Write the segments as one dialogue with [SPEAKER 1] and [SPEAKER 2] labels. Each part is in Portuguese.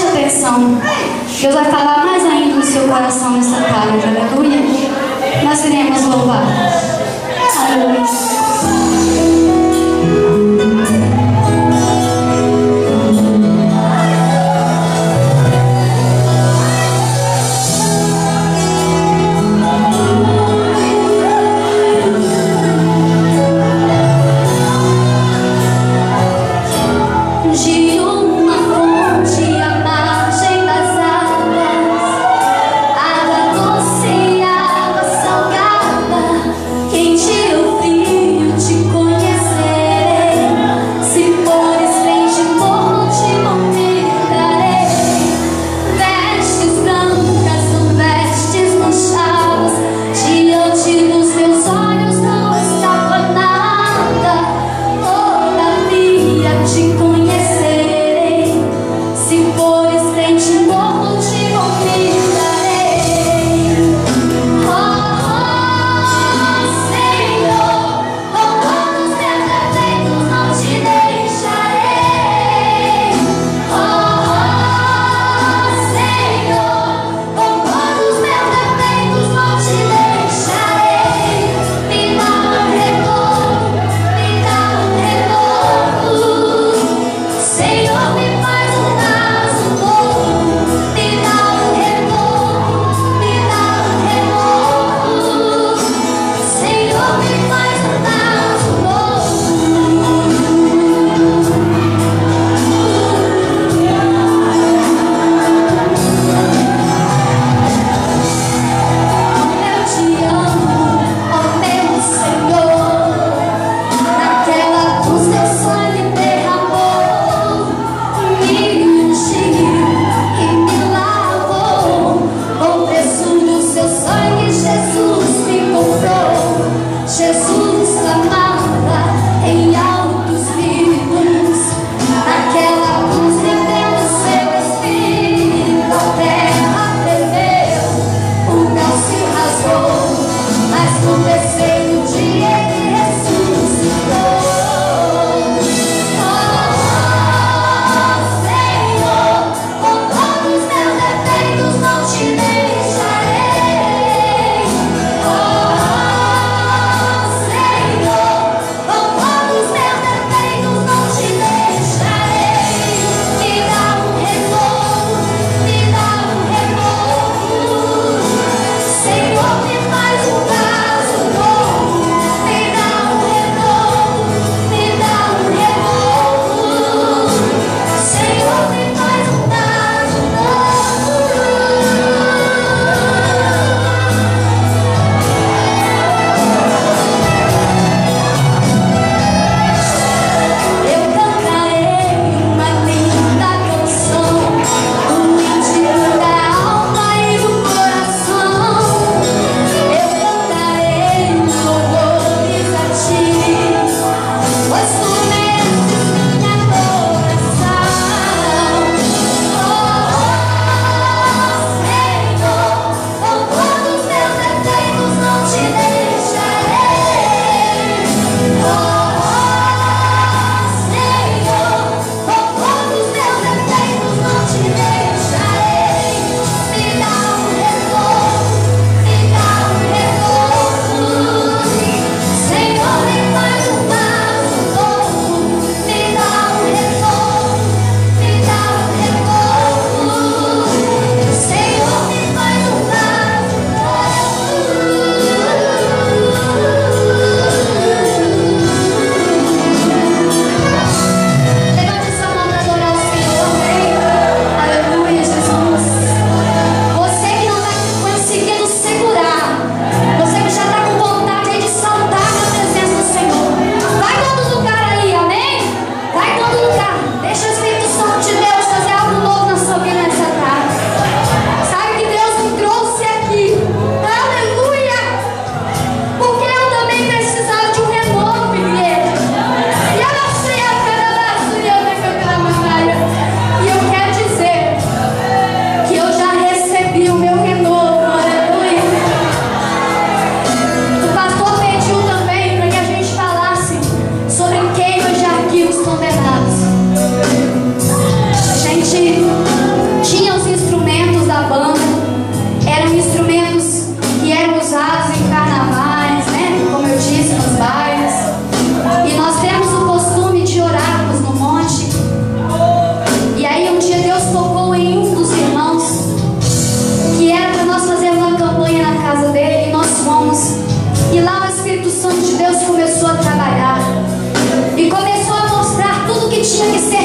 [SPEAKER 1] atenção. Deus vai falar mais ainda no seu coração nessa tarde, aleluia. Nós iremos louvar. Aleluia.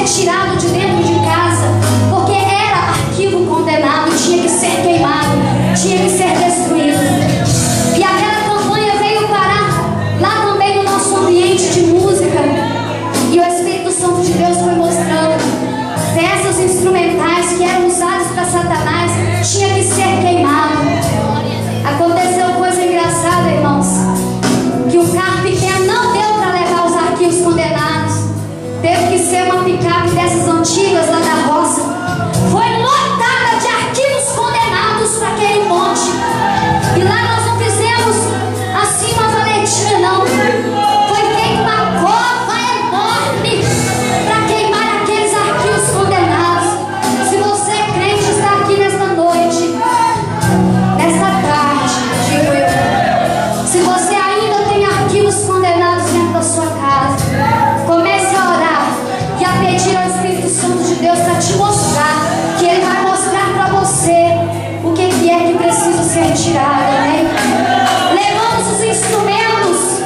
[SPEAKER 1] tirado de dentro de casa, porque era arquivo condenado, tinha que ser queimado, tinha que ser destruído. E aquela campanha veio parar lá também no nosso ambiente de música, e o Espírito Santo de Deus foi mostrando peças instrumentais que eram usadas para Satanás, tinha que ser queimado. Aconteceu coisa engraçada, irmãos, que o carro pequeno não deu para levar os arquivos condenados. Teve que ser uma picape dessas antigas lá da roça. Foi lotada de arquivos condenados para aquele monte. E lá nós não fizemos assim uma valetinha, não. Foi feita uma cova enorme para queimar aqueles arquivos condenados. Se você é crente, está aqui nesta noite, nesta tarde, digo eu. Se você ainda tem arquivos condenados dentro da sua casa, comece a orar e a pedir ao Espírito Santo de Deus para te mostrar, que Ele vai mostrar para você o que é que precisa ser tirado, amém? Levamos os instrumentos,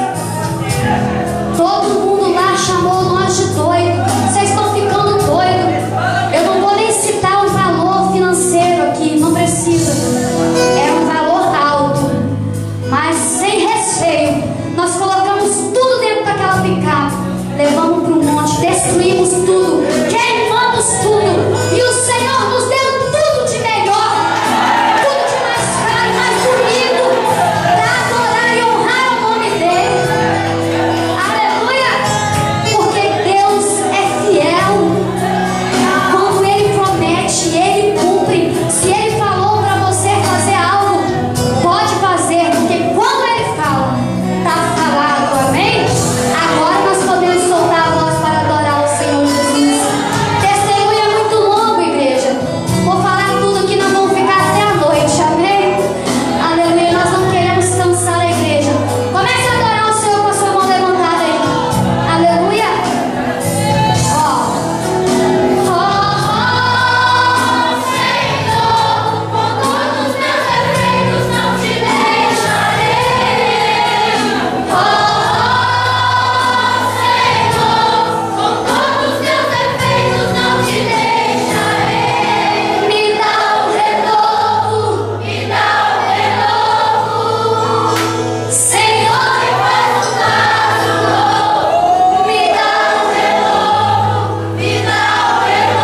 [SPEAKER 1] todo mundo lá chamou nós de doido. Vocês estão ficando doidos. Eu não vou nem citar o valor financeiro aqui, não precisa. É um valor alto, mas sem receio, nós colocamos tudo dentro daquela picape, levamos para o monte, destruímos tudo, queimamos tudo, e o Senhor nos deu tudo de melhor, tudo de mais caro e mais bonito, para adorar e honrar o nome dEle. Aleluia! Porque Deus é fiel. Quando Ele promete, Ele cumpre. Se Ele falou para você fazer algo, pode fazer, porque quando Ele fala, está falado, amém? Agora nós podemos soltar a voz para adorar o Senhor Jesus. Testemunho é muito longo, igreja. Vou falar tudo que nós vamos ficar até a noite, amém? Aleluia, nós não queremos cansar a igreja. Comece a adorar o Senhor com a sua mão levantada aí. Aleluia. Ó. Senhor, com todos os meus defeitos não te deixarei. Senhor, com todos os meus defeitos não te deixarei. Me dá um renovo, me dá um renovo. Senhor, me faz um vaso novo. Me dá um renovo, me dá um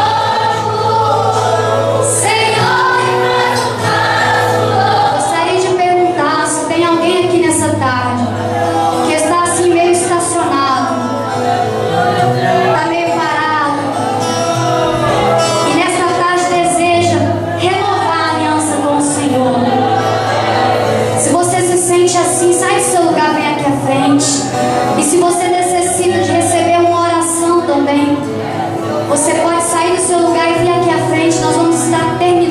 [SPEAKER 1] renovo. Senhor, me faz um vaso novo. Gostaria de perguntar se tem alguém aqui nessa tarde que está assim meio estacionado, está meio parado, e nesta tarde deseja renovar a aliança com o Senhor. Se você se sente assim, sai do seu lugar, vem aqui à frente. E se você necessita de receber uma oração também, você pode sair do seu lugar e vir aqui à frente. Nós vamos estar terminando